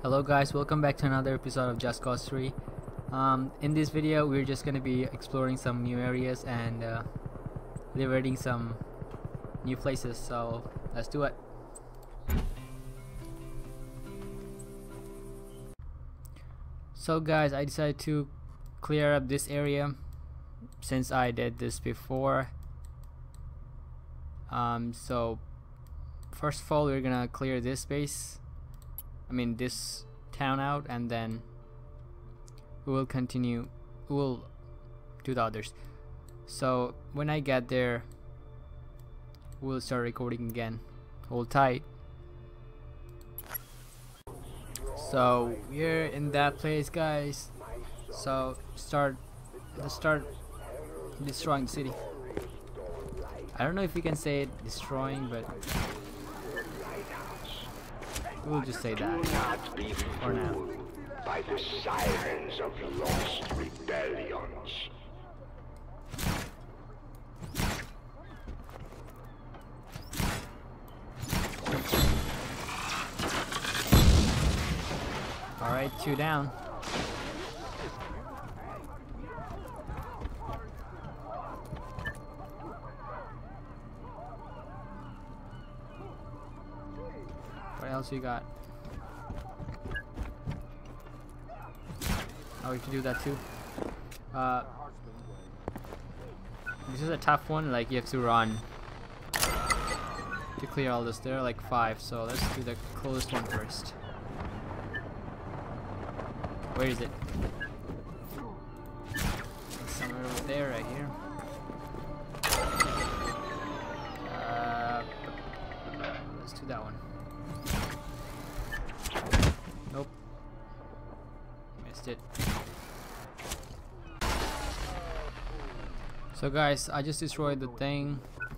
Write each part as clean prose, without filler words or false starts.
Hello guys, welcome back to another episode of Just Cause 3. In this video we're just gonna be exploring some new areas and liberating some new places, so let's do it. So guys, I decided to clear up this area since I did this before. So first of all we're gonna clear this space, this town out, and then we will do the others. So when I get there we'll start recording again. Hold tight. So we're in that place, guys, so let's start destroying the city. I don't know if we can say it destroying, but we'll just say that for now. By the sirens of lost rebellions. Alright, 2 down. What else you got? Oh, we can do that too. This is a tough one, like you have to run to clear all this. There are like 5, so let's do the closest one first. Where is it? It's somewhere over there, right here. Let's do that one. Nope. Missed it. So guys, I just destroyed the thing.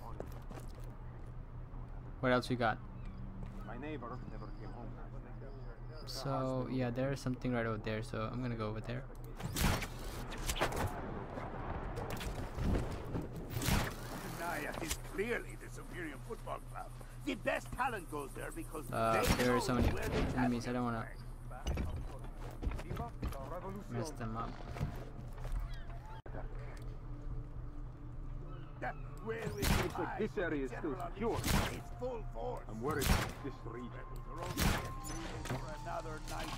What else we got? My neighbor never came home. So yeah, there's something right over there, so I'm gonna go over there. Naya is clearly the superior football club. The best talent goes there because there are so many enemies, I don't wanna mess them up. Looks like this area is still secure. It's full force. I'm worried about this region. Another night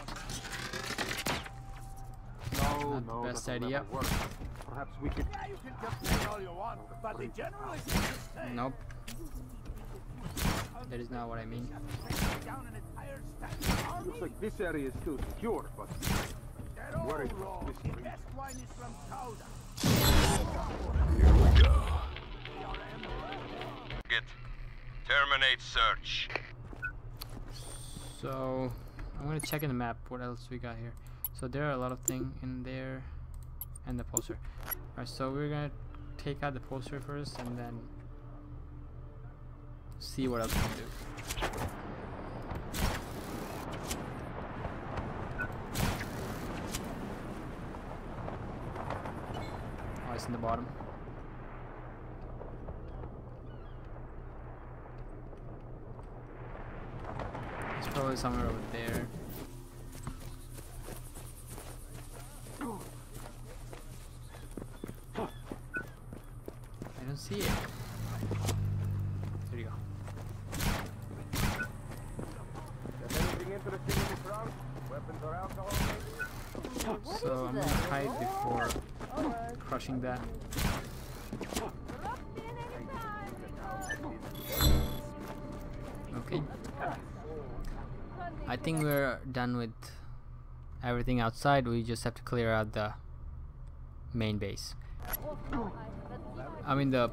Not No, the best that'll idea. never work. Perhaps we could. Yeah, you can just say all you want, but the general is the same. Nope. That is not what I mean. Down an entire stand. Looks like this area is still secure, but They're I'm all worried about wrong. this The region. best wine is from Cauda. Here we go. Terminate search. So I'm gonna check in the map what else we got here. So there are a lot of things in there, and the poster. Alright, so we're gonna take out the poster first and then see what else we can do. Oh, it's in the bottom. It's probably somewhere over there. I don't see it. There you go. Anything interesting in this round? Weapons or alcohol? So I'm gonna hide before crushing that. Okay. I think we're done with everything outside. We just have to clear out the main base. The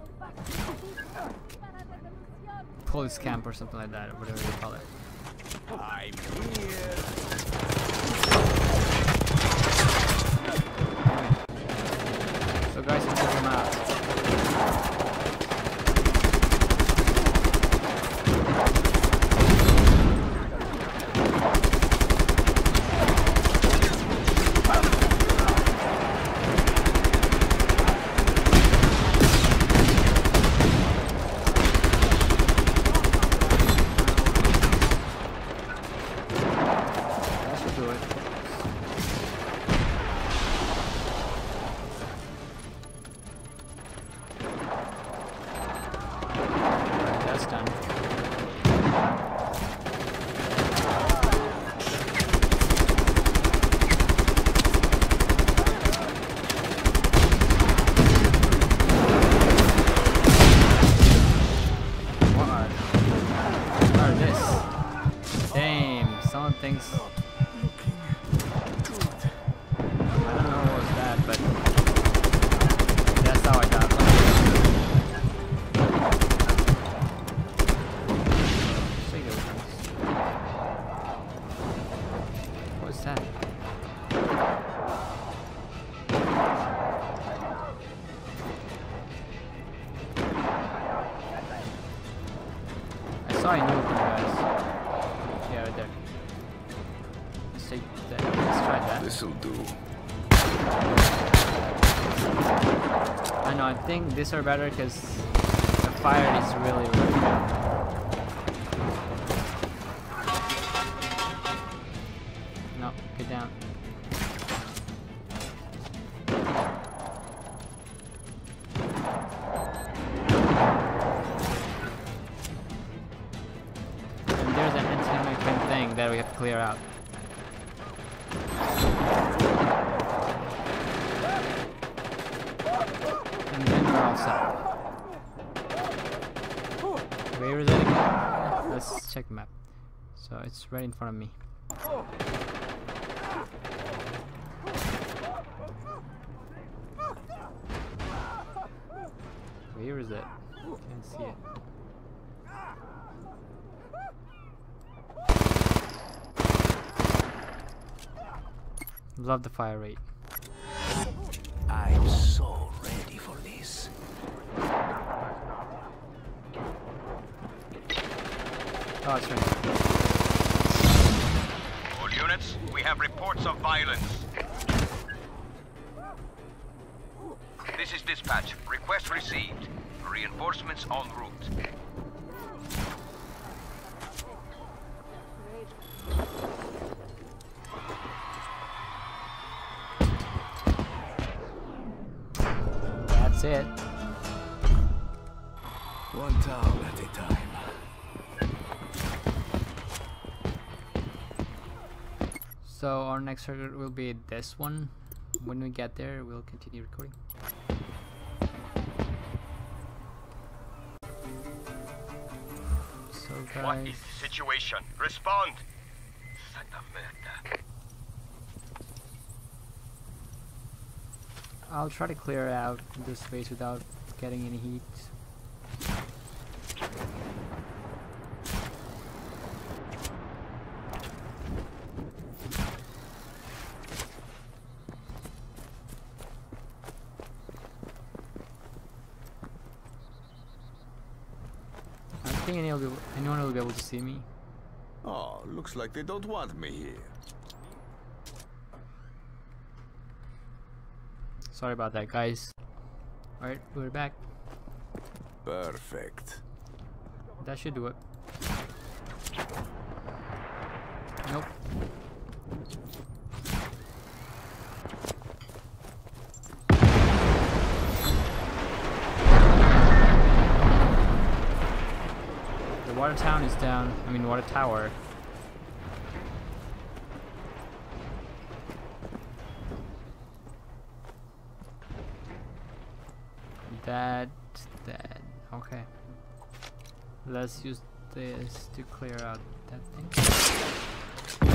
police camp or something like that, or whatever you call it. I'm here. So guys, let's check them out. Someone thinks Looking good. I don't know what was that, but that's how I got. What's that? I saw a new one, guys. Yeah, right there. Let's take that. Let's try that. This'll do. I know. I think these are better because the fire is really good. No, get down. And there's an anti-movement thing that we have to clear out. And then we're all set. Where is it again? Let's check the map. So it's right in front of me. Where is it? Can't see it. Love the fire rate. I'm so ready for this. Oh, it's right. All units, we have reports of violence. This is dispatch. Request received. Reinforcements en route. That's it. One town at a time. So our next target will be this one. When we get there, we'll continue recording. So What guys, is the situation? Respond! Santa merda. I'll try to clear out this space without getting any heat. I don't think anyone will be able to see me. Oh, looks like they don't want me here. Sorry about that, guys. Alright, we're back. Perfect. That should do it. Nope. The water town is down. I mean, water tower. That. Okay. Let's use this to clear out that thing.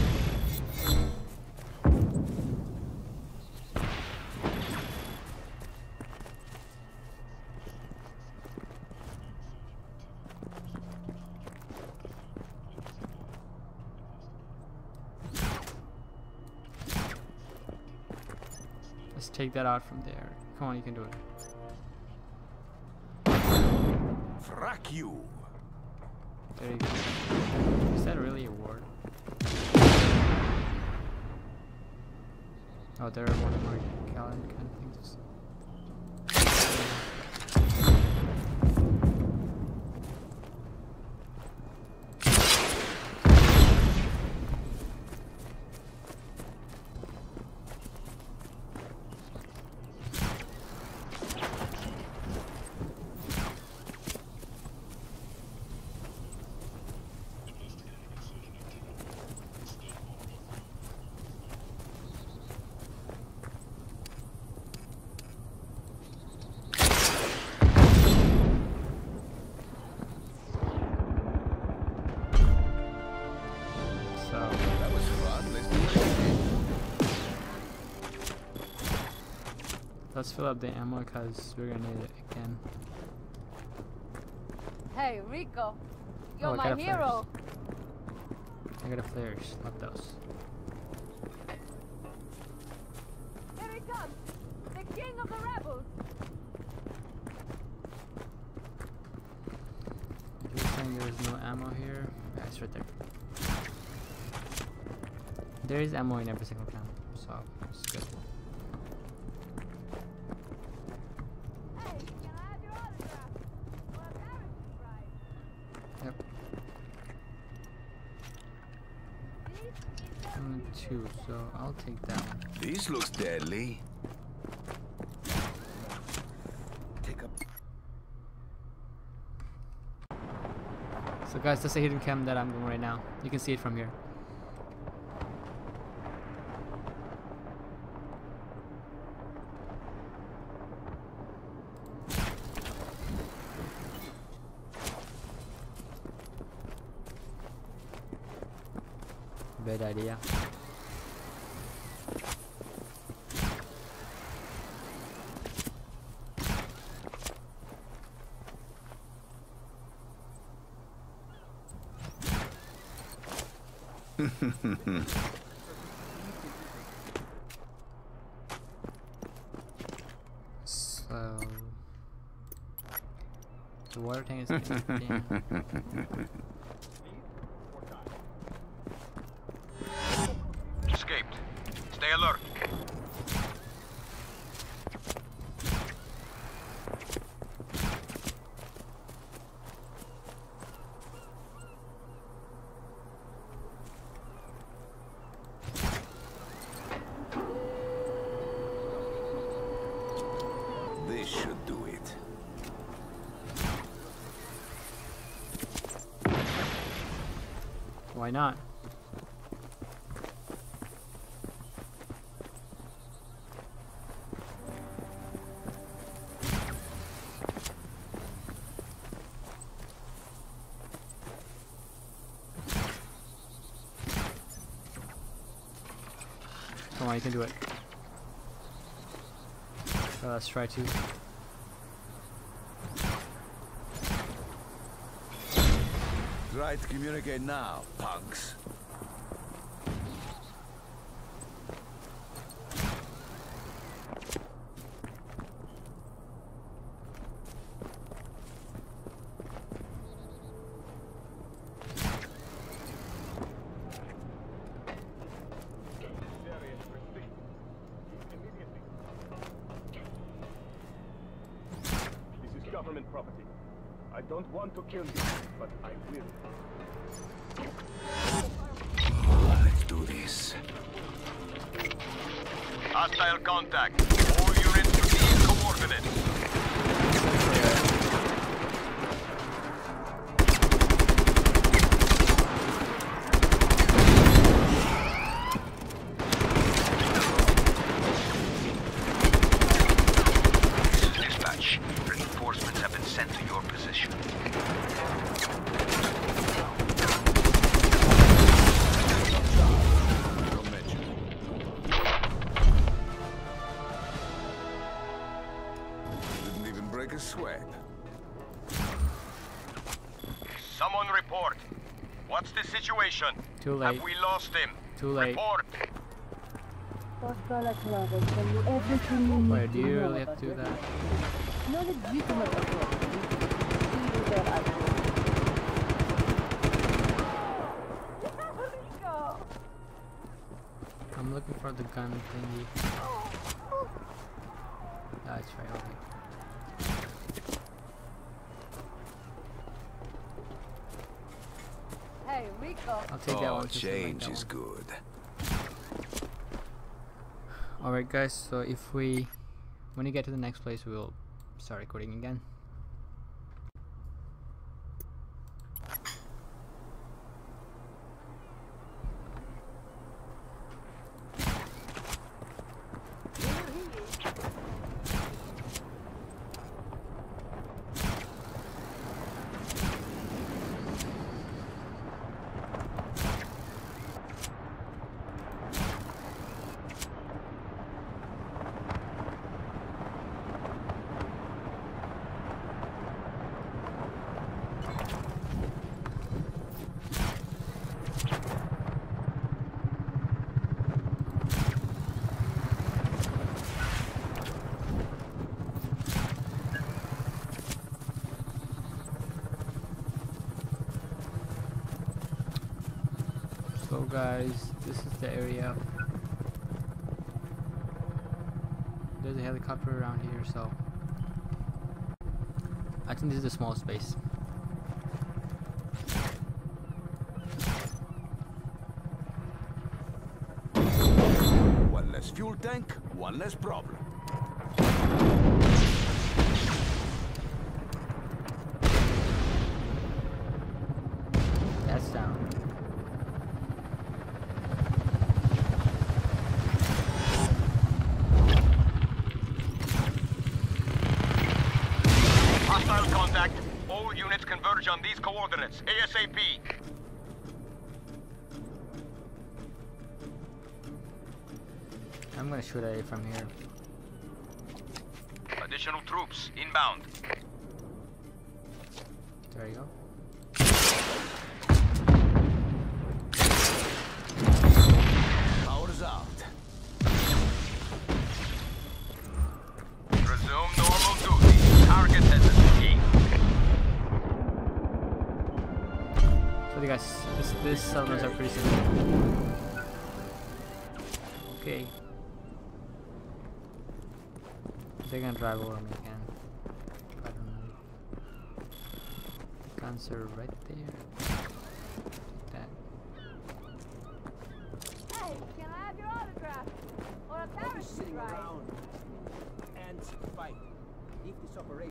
Let's take that out from there. Come on, you can do it. Frack you. There you go. Is that really a word? Oh, there are one more gallon kind of things. Let's fill up the ammo because we're gonna need it again. Hey, Rico. You're Oh, I my got a hero. I got a flares. Love those. Here he comes. The king of the rebels. You're saying there's no ammo here? Yeah, it's right there. There is ammo in every single camp, so it's good. Hey, can I have your autograph? Well, apparently, right. Yep. This is Only 2, so I'll take that one. This looks deadly. Take a So guys, that's a hidden cam that I'm going right now. You can see it from here. Bad idea. So the water tank is empty. Escaped. Stay alert. This should do it. Why not? Come on, you can do it. Let's try to. Try to communicate now, punks. This is government property. I don't want to kill you, but I will. Let's do this. Hostile contact. All units to coordinates. Dispatch. Reinforcements have been sent to your position. Don't mention it. Didn't even break a sweat. Someone report. What's the situation? Too late. Have we lost him? Too late. Report. everything you need. Wait, do you really have to do that? No legitimate authority. See their address. Rico! I'm looking for the gun thingy. Ah, it's right over here. Hey, Rico. I'll take that Oh, one. since I like change that is one. good. Alright guys, so if we, when you get to the next place, we will start recording again. guys, this is the area. There's a helicopter around here, so I think this is a small space. One less fuel tank, one less problem. That's down. Hostile contact. All units converge on these coordinates. ASAP. I'm gonna shoot at it from here. Additional troops inbound. There you go. Power's out. Resume normal duty. Target has escaped. So you guys, these settlements are pretty simple. Okay. They're gonna drive over me again. I don't know. Guns are right there. Take that. Hey, can I have your autograph? Or a parachute ride? And fight. If this operation.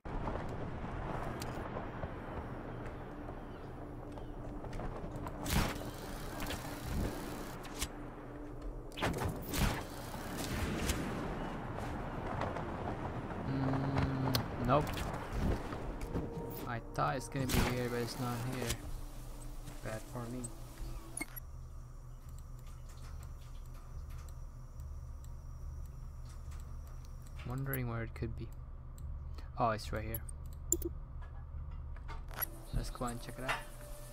Nope. I thought it's gonna be here, but it's not here. Bad for me. Wondering where it could be. Oh, it's right here. Let's go and check it out.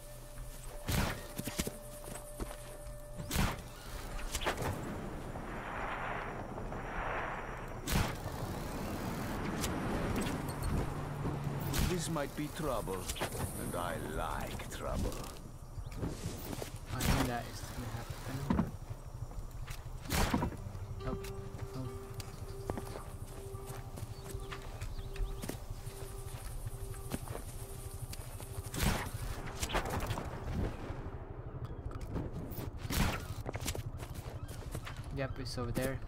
This might be trouble, and I like trouble. I knew that is gonna happen. Nope. Nope. Yep, it's over there.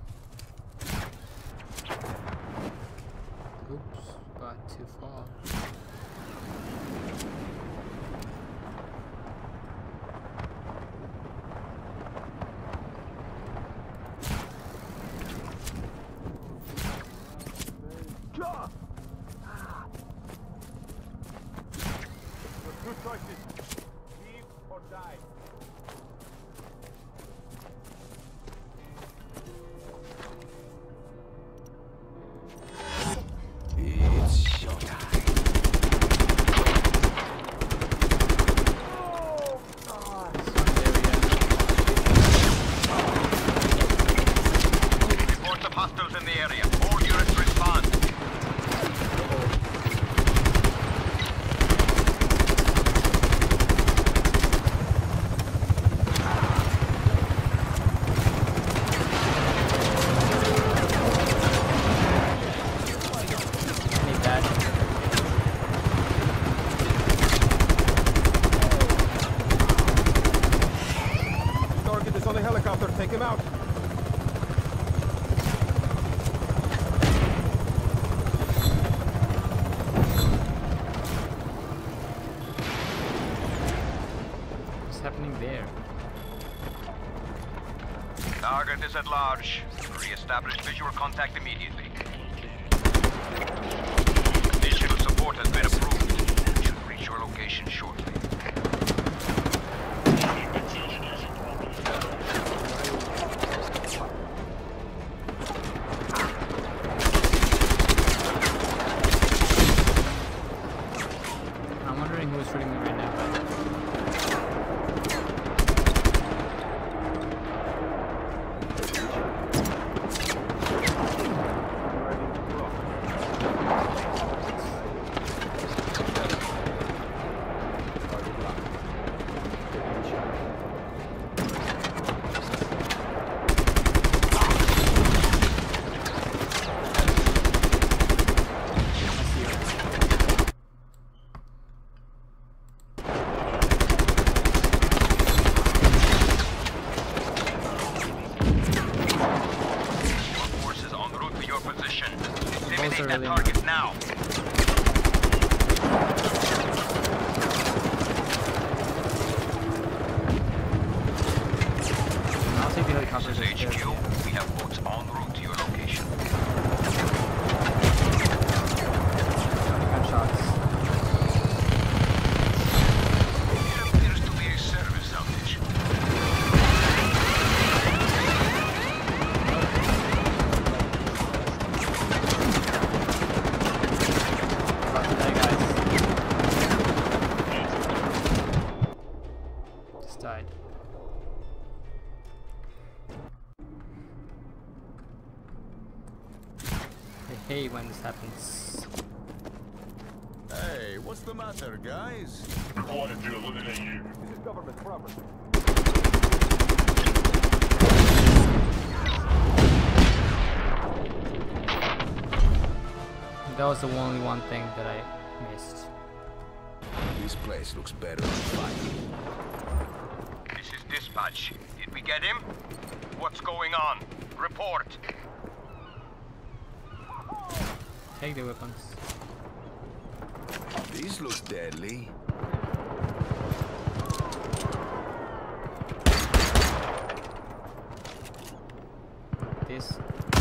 Oops, got too far. Your two choices. Leave or die. It's showtime. Reports of hostiles in the area. All units respond. Need that. Target is on the helicopter. Take him out. What's happening there? Target is at large. Re-establish visual contact immediately. Additional support has been approved. Should reach your location shortly. I'm wondering who's shooting me right now. Eliminate that really target now. I'll take the helicopter. This is HQ. We have boats en route to your location. Gunshots. There appears to be a service outage. Fuck that, guys. Just died. I hate when this happens. Hey, what's the matter, guys? This is government property. That was the only one thing that I missed. This place looks better than fine. This is dispatch. Did we get him? What's going on? Report. Take the weapons. These look deadly. This.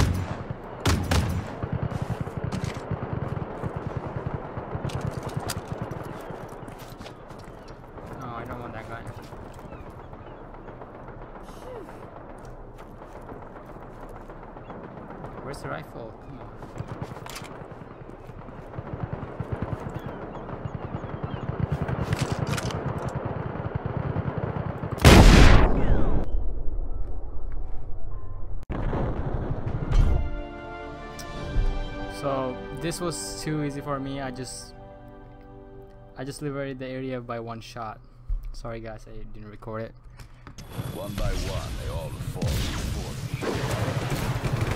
Oh, I don't want that guy. Where's the rifle? Come on. So this was too easy for me. I just liberated the area by one shot. Sorry guys, I didn't record it. One by one, they all fall before me.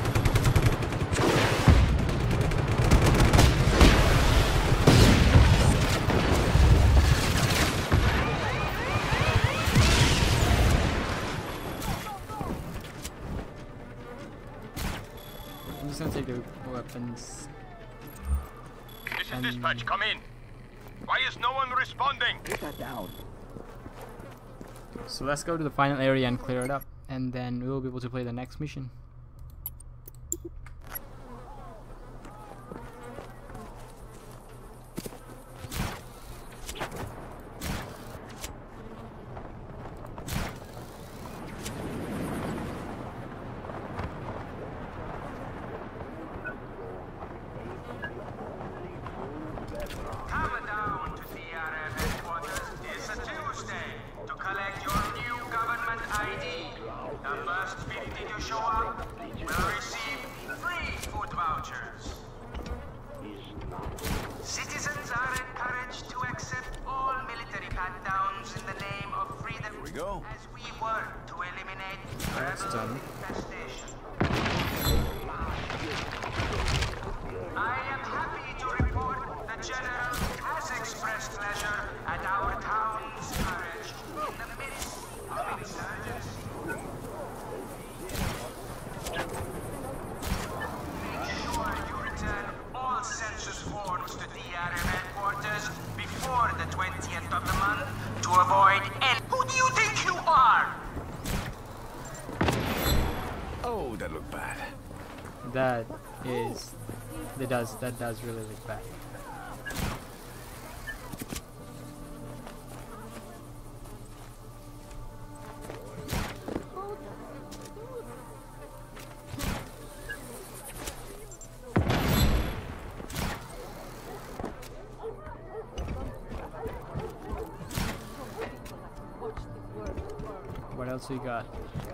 I'm just gonna take the weapons. This is dispatch. Come in. Why is no one responding? Put that down. So let's go to the final area and clear it up, and then we will be able to play the next mission. Come down to DRF headquarters. It's a Tuesday to collect your new government ID. The first 50 to show up will receive free food vouchers. Citizens are encouraged to accept all military pat-downs in the name of freedom. Here we go. As we work to eliminate That's rebel done. infestation. I am happy to report the General has expressed pleasure at our town's courage in the midst of insurgency. Make sure you return all census forms to DRM headquarters before the 20th of the month to avoid any— Who do you think you are? Oh, that looked bad. That does really look bad. What else we got?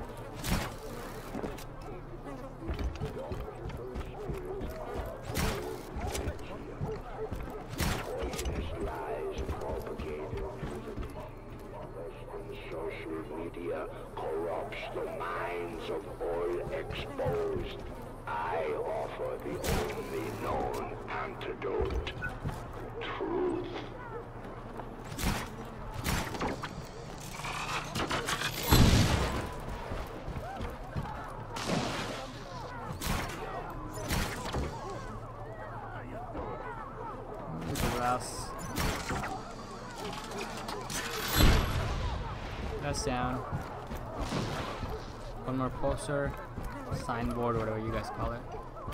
Social media corrupts the minds of all exposed. I offer the only known antidote. Truth. this down. One more poster, signboard, whatever you guys call it.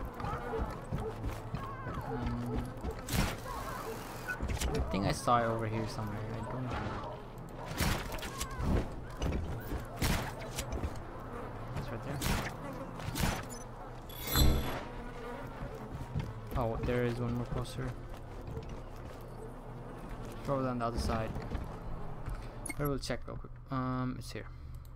I think I saw it over here somewhere. I don't know. It's right there. Oh, there is one more poster. Probably on the other side. But we'll check real quick. It's here.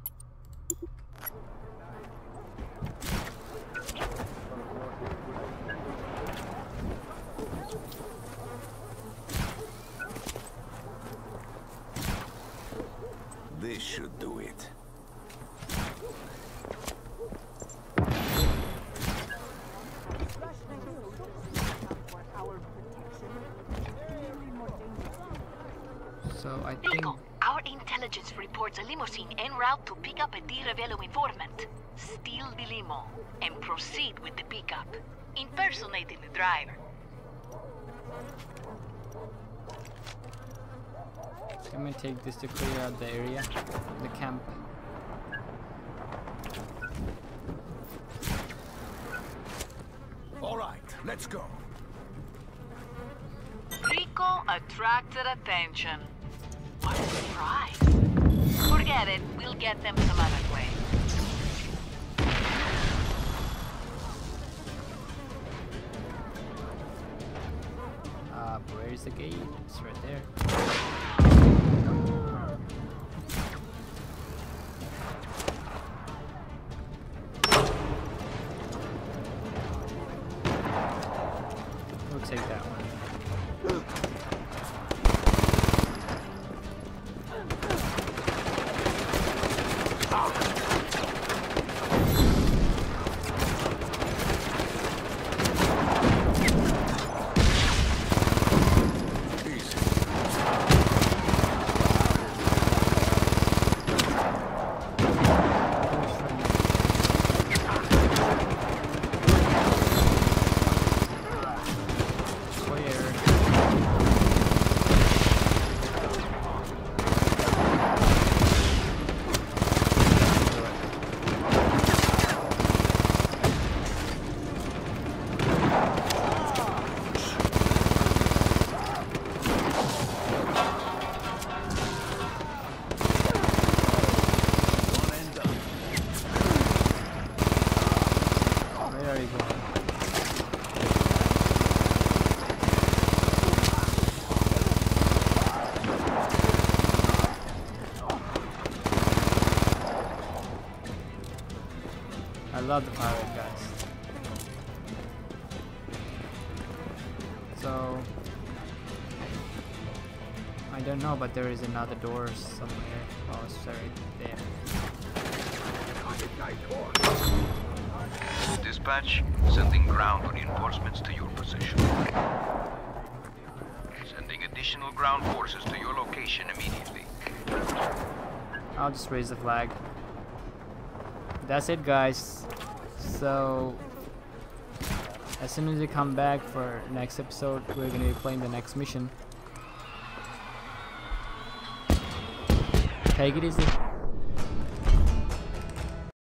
This should do it. So I think Pico, our intelligence reports a limousine en route to pick up a Di Ravello informant. Steal the limo and proceed with the pickup, impersonating the driver. I'm gonna take this to clear out the area, the camp. All right, let's go. Rico attracted attention. What a surprise. Forget it, we'll get them some other way. Where's the gate? It's right there. We'll take that one. I love the pirate, guys. So I don't know, but there is another door somewhere. Oh, it's right there. Dispatch, sending ground reinforcements to your position. Sending additional ground forces to your location immediately. I'll just raise the flag. That's it, guys. So as soon as we come back for next episode, we're gonna be playing the next mission. Take it easy.